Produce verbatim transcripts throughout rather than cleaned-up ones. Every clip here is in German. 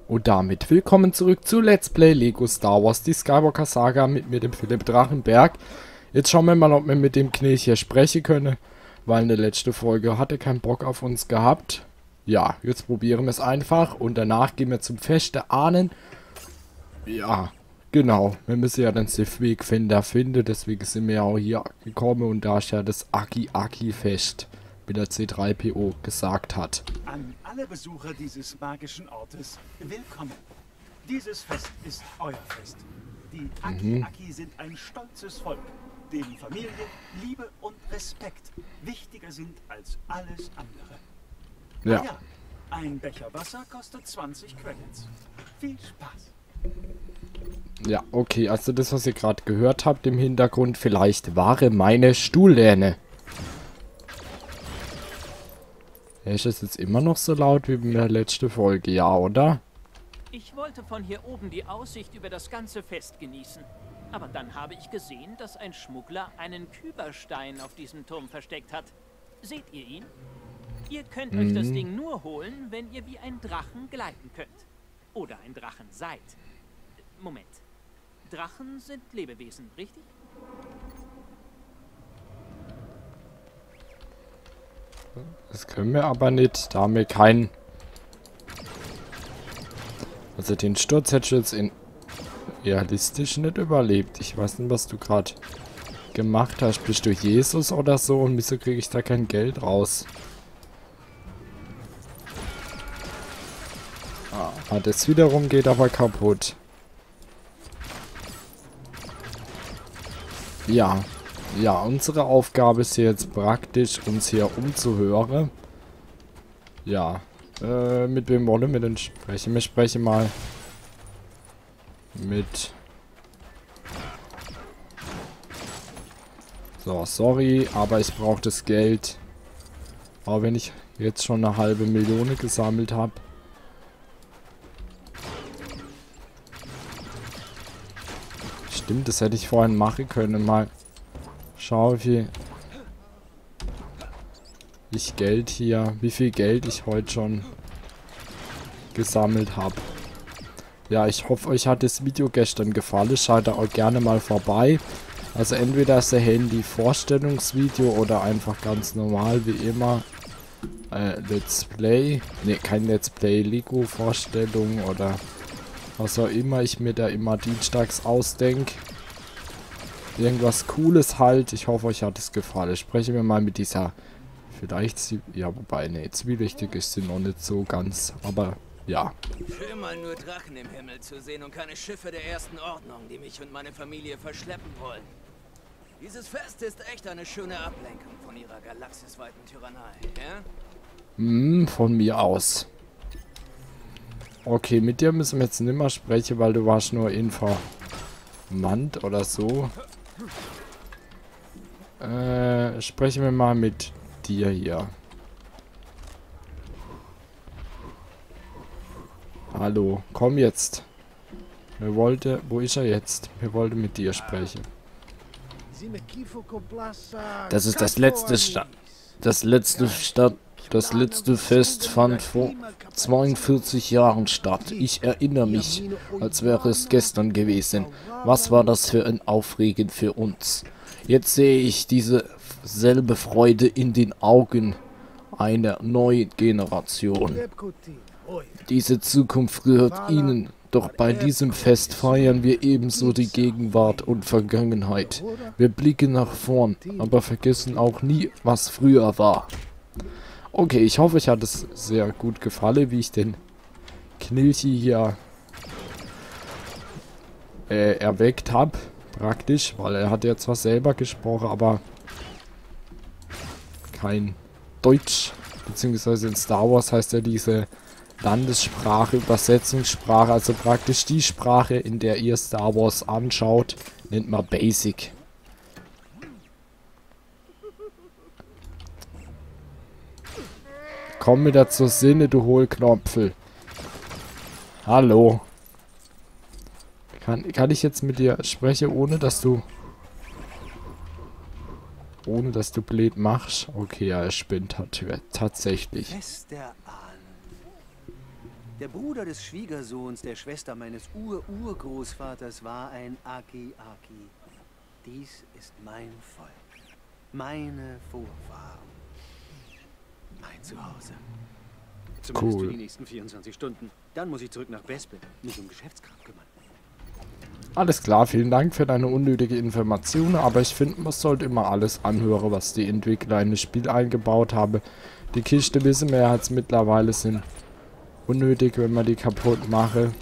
Und damit willkommen zurück zu Let's Play Lego Star Wars, die Skywalker Saga mit mir, dem Philipp Drachenberg. Jetzt schauen wir mal, ob wir mit dem Knilch hier sprechen können, weil in der letzten Folge hat er keinen Bock auf uns gehabt. Ja, jetzt probieren wir es einfach und danach gehen wir zum Fest der Ahnen. Ja, genau, wir müssen ja den Sith-Wegfinder finden, deswegen sind wir ja auch hier gekommen und da ist ja das Aki-Aki-Fest, wie der C drei P O gesagt hat. An alle Besucher dieses magischen Ortes, willkommen. Dieses Fest ist euer Fest. Die Aki-Aki mhm. sind ein stolzes Volk, denen Familie, Liebe und Respekt wichtiger sind als alles andere. Ja. Ah ja, ein Becher Wasser kostet zwanzig Credits. Viel Spaß. Ja, okay, also das, was ihr gerade gehört habt im Hintergrund, vielleicht war meine Stuhllehne. Ist es jetzt immer noch so laut wie in der letzten Folge, ja, oder? Ich wollte von hier oben die Aussicht über das ganze Fest genießen. Aber dann habe ich gesehen, dass ein Schmuggler einen Kyberstein auf diesem Turm versteckt hat. Seht ihr ihn? Ihr könnt mhm. euch das Ding nur holen, wenn ihr wie ein Drachen gleiten könnt. Oder ein Drachen seid. Moment. Drachen sind Lebewesen, richtig? Das können wir aber nicht, da haben wir keinen... Also den Sturz hätte ich jetzt in realistisch nicht überlebt. Ich weiß nicht, was du gerade gemacht hast. Bist du Jesus oder so? Und wieso kriege ich da kein Geld raus? Ah, das wiederum geht aber kaputt. Ja. Ja, unsere Aufgabe ist jetzt praktisch, uns hier umzuhören. Ja. Äh, mit wem wollen wir denn sprechen? Wir sprechen mal mit... So, sorry, aber ich brauche das Geld. Aber wenn ich jetzt schon eine halbe Million gesammelt habe. Stimmt, das hätte ich vorhin machen können. Mal schau, wie ich Geld hier, wie viel Geld ich heute schon gesammelt habe. Ja, ich hoffe, euch hat das Video gestern gefallen. Schaut da auch gerne mal vorbei. Also entweder ist der Handy-Vorstellungsvideo oder einfach ganz normal wie immer äh, Let's Play. Ne, kein Let's Play, Lego-Vorstellung oder was auch immer ich mir da immer dienstags ausdenke. Irgendwas Cooles halt. Ich hoffe, euch hat es gefallen. Sprechen wir mal mit dieser... Vielleicht... Sie ja, wobei, ne, zwielichtig ist sie noch nicht so ganz. Aber, ja. Schön mal nur Drachen im Himmel zu sehen und keine Schiffe der ersten Ordnung, die mich und meine Familie verschleppen wollen. Dieses Fest ist echt eine schöne Ablenkung von ihrer galaxisweiten Tyrannei, ja? Hm, von mir aus. Okay, mit dir müssen wir jetzt nicht mehr sprechen, weil du warst nur Informant oder so. Äh, sprechen wir mal mit dir hier. Hallo, komm jetzt. Wir wollten, wo ist er jetzt? Wir wollten mit dir sprechen. Das ist das letzte Stadt. Das letzte Stadt. Das letzte Fest fand vor zweiundvierzig Jahren statt. Ich erinnere mich, als wäre es gestern gewesen. Was war das für ein Aufregen für uns? Jetzt sehe ich diese selbe Freude in den Augen einer neuen Generation. Diese Zukunft gehört ihnen, doch bei diesem Fest feiern wir ebenso die Gegenwart und Vergangenheit. Wir blicken nach vorn, aber vergessen auch nie, was früher war. Okay, ich hoffe, euch hat es sehr gut gefallen, wie ich den Knilchi hier äh, erweckt habe, praktisch, weil er hat ja zwar selber gesprochen, aber kein Deutsch, beziehungsweise in Star Wars heißt ja diese Landessprache, Übersetzungssprache, also praktisch die Sprache, in der ihr Star Wars anschaut, nennt man Basic. Komm wieder zur Sinne, du Hohlknopfel. Hallo. Kann, kann ich jetzt mit dir sprechen, ohne dass du... Ohne dass du blöd machst? Okay, ja, er spinnt hat tatsächlich. Fest der Ahnen. Der Bruder des Schwiegersohns der Schwester meines Ur-Urgroßvaters war ein Aki-Aki. Dies ist mein Volk. Meine Vorfahren. Mein Zuhause. Zumindest Cool. für die nächsten vierundzwanzig Stunden. Dann muss ich zurück nach Bespin, mich um Geschäftskram kümmern. Alles klar, vielen Dank für deine unnötige Information, aber ich finde, man sollte immer alles anhören, was die Entwickler in das Spiel eingebaut haben. Die Kiste wissen wir ja jetzt mittlerweile sind unnötig, wenn man die kaputt mache.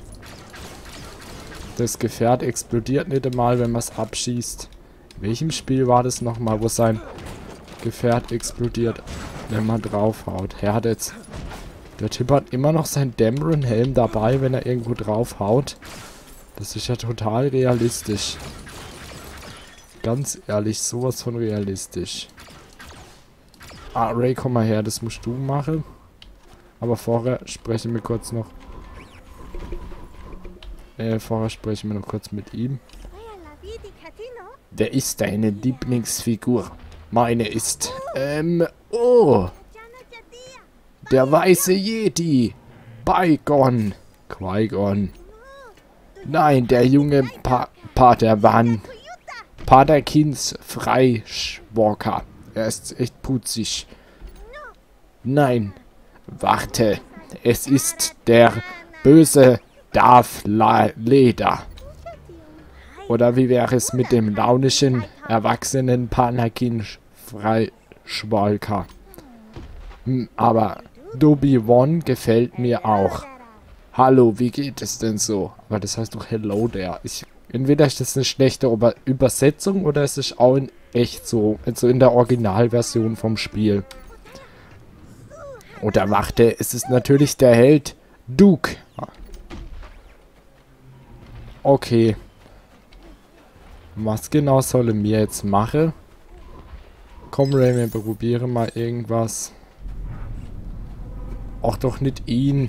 Das Gefährt explodiert nicht einmal, wenn man es abschießt. In welchem Spiel war das nochmal, wo sein Gefährt explodiert, wenn man draufhaut? Er hat jetzt... Der Typ hat immer noch seinen Dameron-Helm dabei, wenn er irgendwo draufhaut. Das ist ja total realistisch. Ganz ehrlich, sowas von realistisch. Ah, Ray, komm mal her, das musst du machen. Aber vorher sprechen wir kurz noch... Äh, vorher sprechen wir noch kurz mit ihm. Wer ist deine Lieblingsfigur? Meine ist... Ähm... Oh! Der weiße Jedi! Qui-Gon! Qui-Gon. Nein, der junge pa Padawan. Padakins Freischwalker. Er ist echt putzig. Nein. Warte. Es ist der böse Darth Leder. Oder wie wäre es mit dem launischen, erwachsenen Panakin Freischwalker? Hm, aber Obi-Wan gefällt mir auch. Hallo, wie geht es denn so? Aber das heißt doch Hello there. Ich, entweder ist das eine schlechte Über Übersetzung oder es ist auch in echt so. Also in der Originalversion vom Spiel. Oder warte, es ist natürlich der Held Duke. Okay. Was genau sollen wir jetzt machen? Komm, Ray, wir probieren mal irgendwas. Auch doch nicht ihn.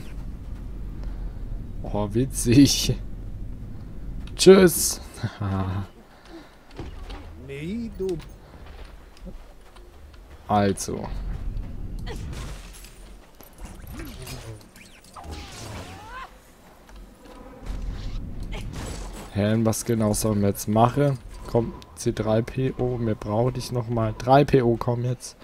Oh, witzig. Tschüss. Also. Hä, was genau sollen wir jetzt machen? Komm, C drei P O, mir brauche dich nochmal. drei P O, komm jetzt.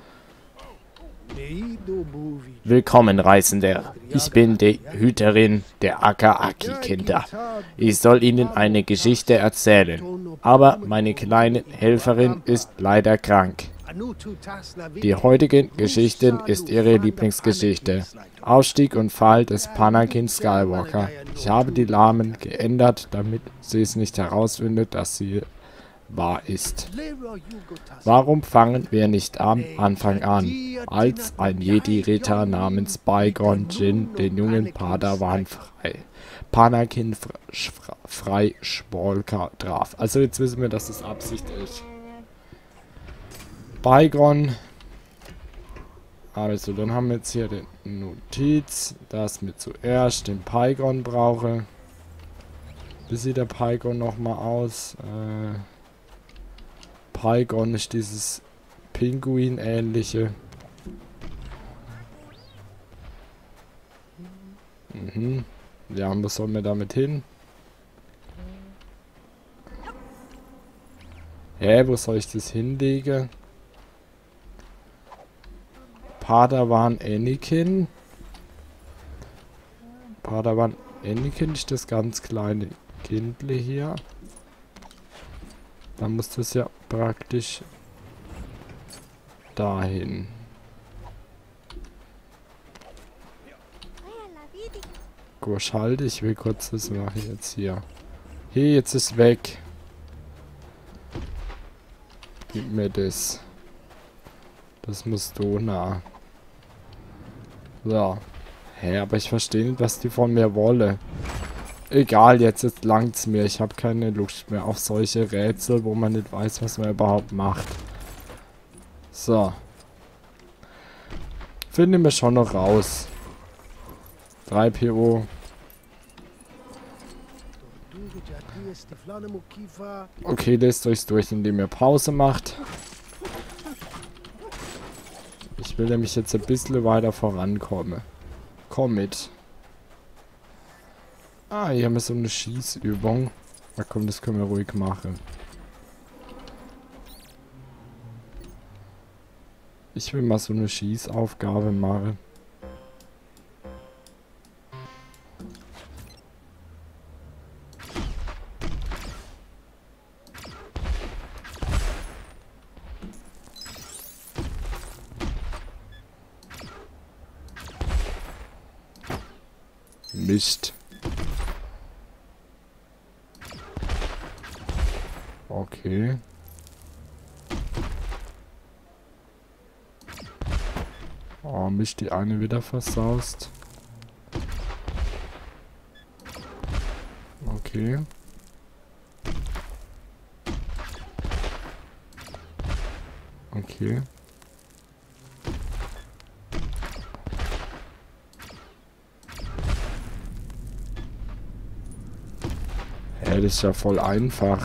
Willkommen, Reisender. Ich bin die Hüterin der Aka-Aki-Kinder. Ich soll Ihnen eine Geschichte erzählen. Aber meine kleine Helferin ist leider krank. Die heutige Geschichte ist ihre Lieblingsgeschichte. Aufstieg und Fall des Panakin Skywalker. Ich habe die Namen geändert, damit sie es nicht herausfindet, dass sie wahr ist. Warum fangen wir nicht am Anfang an, als ein Jedi-Ritter namens Qui-Gon Jinn den jungen Padawan frei, Panakin Freischwalker traf? Also jetzt wissen wir, dass das Absicht ist. Qui-Gon. Also dann haben wir jetzt hier die Notiz, dass wir zuerst den Qui-Gon brauchen. Wie sieht der Qui-Gon nochmal aus? Äh... Qui-Gon ist dieses Pinguin-ähnliche. Mhm. Ja, wo sollen wir damit hin? Hä, wo soll ich das hinlegen? Padawan Anakin. Padawan Anakin ist das ganz kleine Kindle hier. Dann muss das ja praktisch dahin. Gut, halt, ich will kurz das machen jetzt hier. Hey, jetzt ist weg. Gib mir das. Das muss Dona. So. Hä, aber ich verstehe nicht, was die von mir wollen. Egal, jetzt, jetzt langt's mir. Ich habe keine Lust mehr auf solche Rätsel, wo man nicht weiß, was man überhaupt macht. So. Finden wir schon noch raus. drei P O. Okay, lest euch durch, indem ihr Pause macht. Ich will nämlich jetzt ein bisschen weiter vorankommen. Komm mit. Ah, hier haben wir so eine Schießübung. Na komm, das können wir ruhig machen. Ich will mal so eine Schießaufgabe machen. Mist. Okay. Oh, Mist, die eine wieder versaust. Okay. Okay. Ja, das ist ja voll einfach.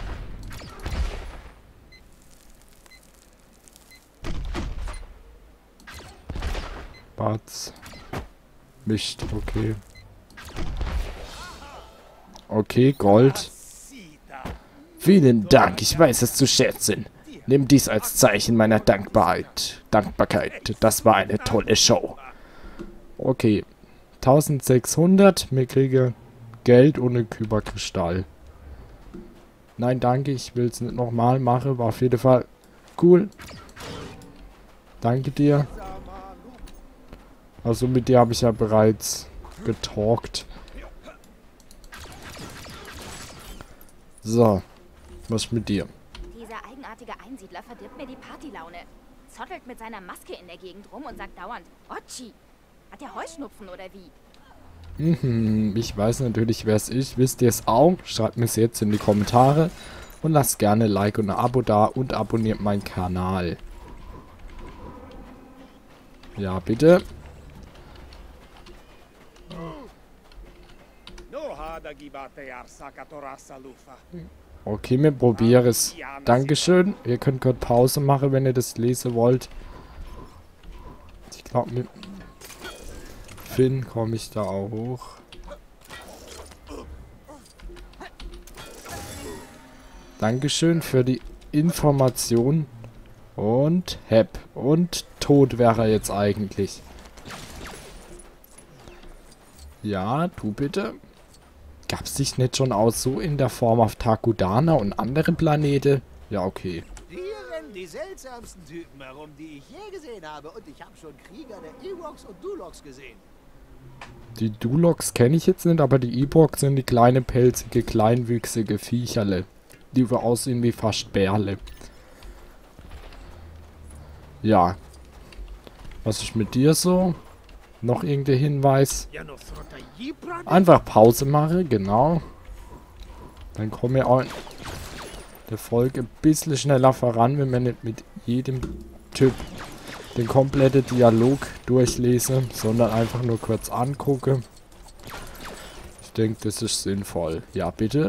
Batz. Mist, okay. Okay, Gold. Vielen Dank, ich weiß es zu schätzen. Nimm dies als Zeichen meiner Dankbarkeit. Dankbarkeit. Das war eine tolle Show. Okay. eintausendsechshundert. Wir kriegen Geld ohne Kyberkristall. Nein, danke. Ich will es nicht nochmal machen. War auf jeden Fall cool. Danke dir. Also mit dir habe ich ja bereits getalkt. So. Was mit dir? Dieser eigenartige Einsiedler verdirbt mir die Partylaune. Zottelt mit seiner Maske in der Gegend rum und sagt dauernd, Otschi. Hat der Heuschnupfen oder wie? Mhm, ich weiß natürlich, wer es ist. Wisst ihr es auch? Schreibt mir es jetzt in die Kommentare. Und lasst gerne ein Like und ein Abo da. Und abonniert meinen Kanal. Ja, bitte. Okay, wir probieren es. Dankeschön. Ihr könnt kurz Pause machen, wenn ihr das lesen wollt. Ich glaube, mit Finn komme ich da auch hoch. Dankeschön für die Information. Und Hep. Und tot wäre er jetzt eigentlich. Ja, du bitte. Gab es dich nicht schon aus so in der Form auf Takudana und anderen Planeten? Ja, okay. Hier rennen die seltsamsten Typen herum, die ich je gesehen habe. Und ich habe schon Krieger der Ewoks und Duloks gesehen. Die Duloks kenne ich jetzt nicht, aber die Ewoks sind die kleine, pelzige, kleinwüchsige Viecherle. Die wir aussehen wie fast Bärle. Ja. Was ist mit dir so? Noch irgendein Hinweis? Einfach Pause machen, genau. Dann kommen wir auch in der Folge ein bisschen schneller voran, wenn wir nicht mit jedem Typ den kompletten Dialog durchlesen, sondern einfach nur kurz angucke. Ich denke, das ist sinnvoll. Ja, bitte.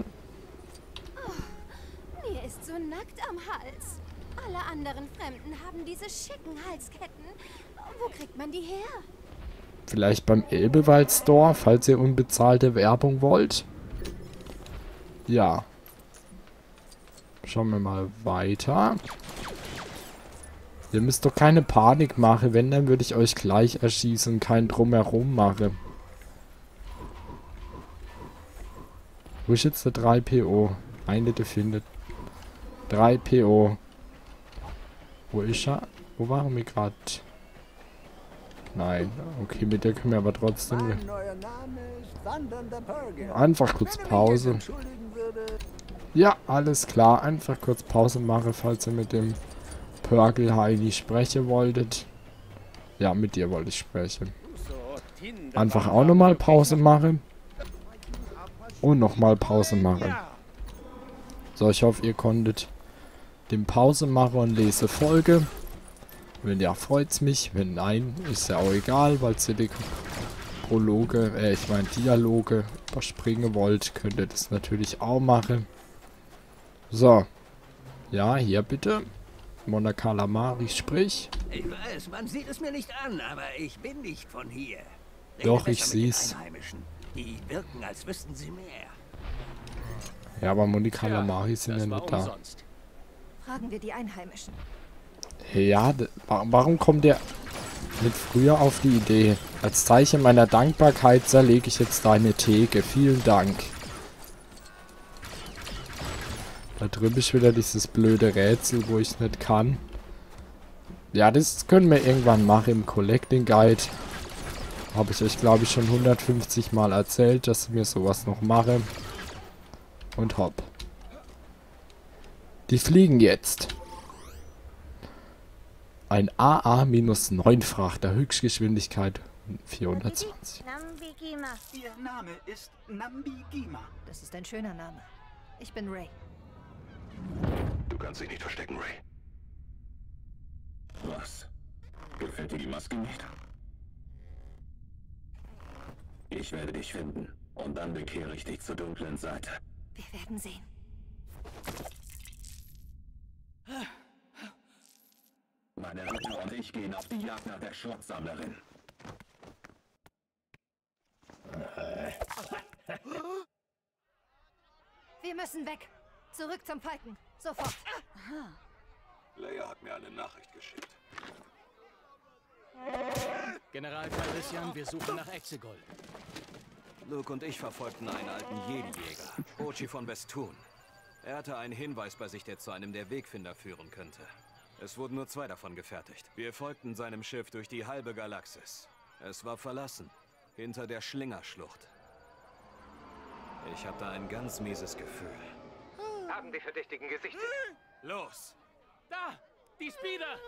Oh, mir ist so nackt am Hals. Alle anderen Fremden haben diese schicken Halsketten. Wo kriegt man die her? Vielleicht beim Elbewald Store, falls ihr unbezahlte Werbung wollt. Ja. Schauen wir mal weiter. Ihr müsst doch keine Panik machen. Wenn, dann würde ich euch gleich erschießen und kein Drumherum machen. Wo ist jetzt der drei P O? Eine, der findet. drei P O. Wo ist er? Wo waren wir gerade? Nein. Okay, mit der können wir aber trotzdem... Einfach kurz Pause. Ja, alles klar. Einfach kurz Pause machen, falls ihr mit dem Pörgel Heini sprechen wolltet. Ja, mit dir wollte ich sprechen. Einfach auch nochmal Pause machen. Und nochmal Pause machen. So, ich hoffe, ihr konntet den Pause machen und lese Folge. Wenn ja, freut's mich. Wenn nein, ist ja auch egal, weil ihr die Prologe, äh, ich meine Dialoge überspringen wollt, könnt ihr das natürlich auch machen. So. Ja, hier bitte. Mona Calamari, sprich. Ich weiß, man sieht es mir nicht an, aber ich bin nicht von hier. Doch, ich seh's. Die wirken, als wüssten sie mehr. Ja, aber Moni Calamari sind ja nicht da. Umsonst. Fragen wir die Einheimischen. Ja, warum kommt der nicht früher auf die Idee? Als Zeichen meiner Dankbarkeit zerlege ich jetzt deine Theke. Vielen Dank. Da drüben ist wieder dieses blöde Rätsel, wo ich nicht kann. Ja, das können wir irgendwann machen im Collecting Guide. Habe ich euch, glaube ich, schon hundertfünfzig Mal erzählt, dass ich mir sowas noch mache. Und hopp. Die fliegen jetzt. Ein A A neun Frachter, Höchstgeschwindigkeit vierhundertzwanzig. Ihr Name ist Nambigima. Das ist ein schöner Name. Ich bin Ray. Du kannst dich nicht verstecken, Ray. Was? Gefällt dir die Maske nicht? Ich werde dich finden und dann bekehre ich dich zur dunklen Seite. Wir werden sehen. Meine Ritter und ich gehen auf die Jagd nach der Schrottsammlerin. Wir müssen weg. Zurück zum Falken. Sofort. Leia hat mir eine Nachricht geschickt. General Calrissian, wir suchen nach Exegol. Luke und ich verfolgten einen alten Jedi-Jäger, Ochi von Bestun. Er hatte einen Hinweis bei sich, der zu einem der Wegfinder führen könnte. Es wurden nur zwei davon gefertigt. Wir folgten seinem Schiff durch die halbe Galaxis. Es war verlassen, hinter der Schlingerschlucht. Ich hatte ein ganz mieses Gefühl. Haben die Verdächtigen gesichtet? Los! Da! Die Speeder!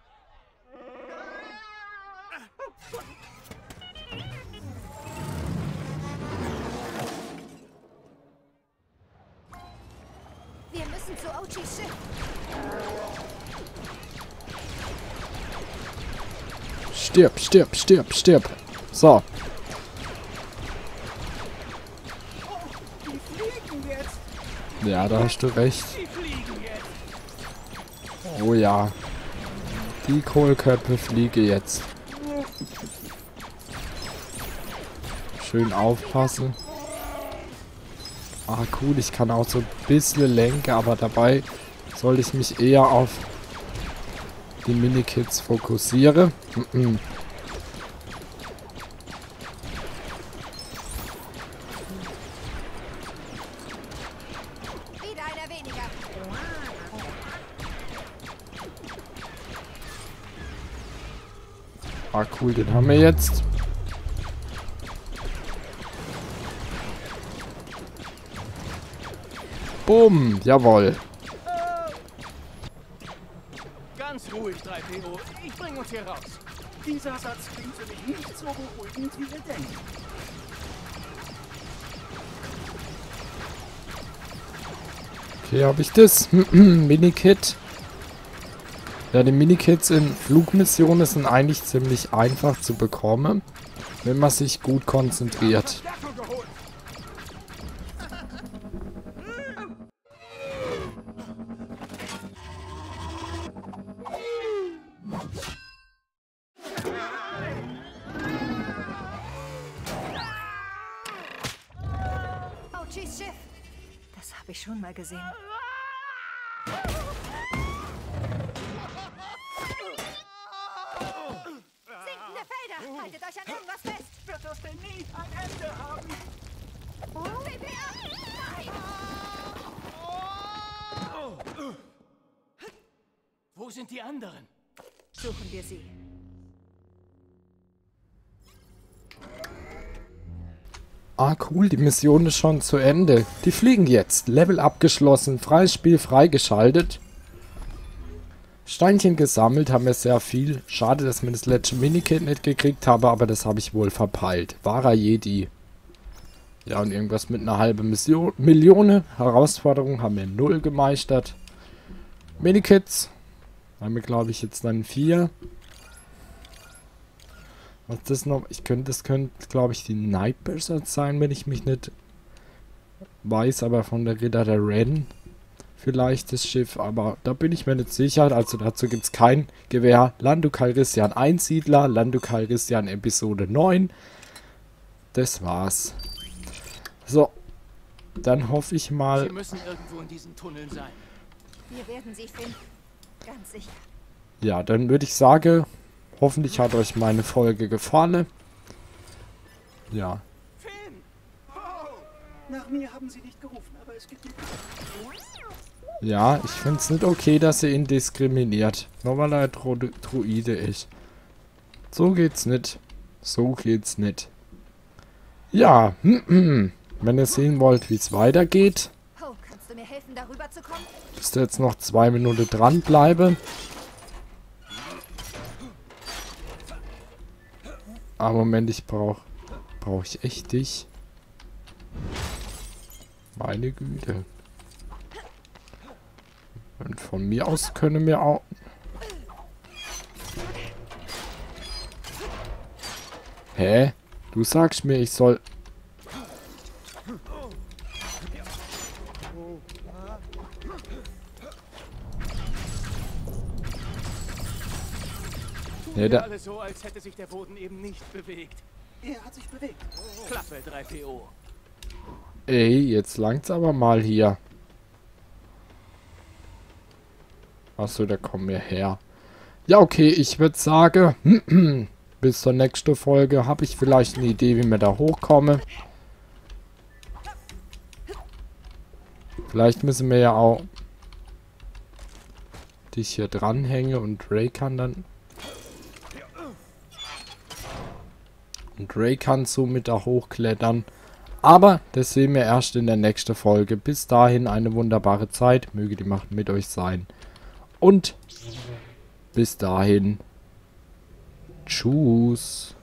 Wir müssen zu Ochis Schiff. Stirb, stirb, stirb, stirb. So. Die fliegen jetzt. Ja, da hast du recht. Oh ja. Die Kohlköpfe fliege jetzt. Schön aufpassen. Ah, cool, ich kann auch so ein bisschen lenken, aber dabei sollte ich mich eher auf die Minikits fokussieren. Mm-mm. Wieder einer weniger. Ah, cool, den haben wir jetzt. Bumm, jawohl. Ganz ruhig, drei P O. Ich bring uns hier raus. Dieser Satz klingt für mich nicht so beruhigend, wie ihr denkt. Okay, habe ich das. Minikit. Ja, die Minikits in Flugmissionen sind eigentlich ziemlich einfach zu bekommen, wenn man sich gut konzentriert. Ochis Schiff. Das habe ich schon mal gesehen. Sinkende Felder! Haltet euch an irgendwas fest! Wird das denn nie ein Ende haben? C P R! Nein! Wo sind die anderen? Suchen wir sie. Ah, cool, die Mission ist schon zu Ende. Die fliegen jetzt. Level abgeschlossen, freies Spiel freigeschaltet. Steinchen gesammelt, haben wir sehr viel. Schade, dass wir das letzte Minikit nicht gekriegt haben, aber das habe ich wohl verpeilt. Wahrer Jedi. Ja, und irgendwas mit einer halben Mission. Million Herausforderungen haben wir null gemeistert. Minikits. Haben wir, glaube ich, jetzt dann vier. Was das noch? Ich könnte, das könnte, glaube ich, die Nightbears sein, wenn ich mich nicht weiß, aber von der Ritter der Ren vielleicht das Schiff, aber da bin ich mir nicht sicher. Also dazu gibt es kein Gewehr. Lando Calrissian Einsiedler, Lando Calrissian Episode neun. Das war's. So. Dann hoffe ich mal... Sie müssen irgendwo in diesen Tunneln sein. Wir werden sie finden. Ganz sicher. Ja, dann würde ich sagen, hoffentlich hat euch meine Folge gefallen. Ja. Finn! Oh! Nach mir haben sie nicht gerufen, aber es gibt nicht... Ja, ich finde es nicht okay, dass ihr ihn diskriminiert. Nur weil er ein Dro Druide ist. So geht's nicht. So geht's nicht. Ja, wenn ihr sehen wollt, wie es weitergeht, Oh, kannst du mir helfen, darüber zu kommen? müsst ihr jetzt noch zwei Minuten dranbleiben. Aber Moment, ich brauche... Brauche ich echt dich? Meine Güte. Und von mir aus können wir auch... Hä? Du sagst mir, ich soll... Nee, da... Alles so, als hätte sich der Boden eben nicht bewegt. Er hat sich bewegt. Klappe, drei P O. Ey, jetzt langt's aber mal hier. Achso, da kommen wir her. Ja, okay, ich würde sagen, bis zur nächsten Folge habe ich vielleicht eine Idee, wie wir da hochkommen. Vielleicht müssen wir ja auch dich hier dranhängen und Ray kann dann... Und Ray kann somit da hochklettern. Aber das sehen wir erst in der nächsten Folge. Bis dahin eine wunderbare Zeit. Möge die Macht mit euch sein. Und bis dahin. Tschüss.